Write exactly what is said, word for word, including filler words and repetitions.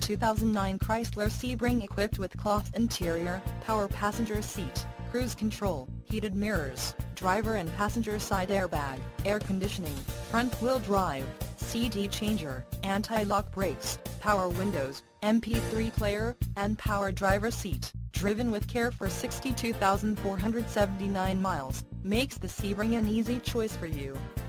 two thousand nine Chrysler Sebring equipped with cloth interior, power passenger seat, cruise control, heated mirrors, driver and passenger side airbag, air conditioning, front-wheel drive, C D changer, anti-lock brakes, power windows, M P three player, and power driver seat, driven with care for sixty-two thousand four hundred seventy-nine miles, makes the Sebring an easy choice for you.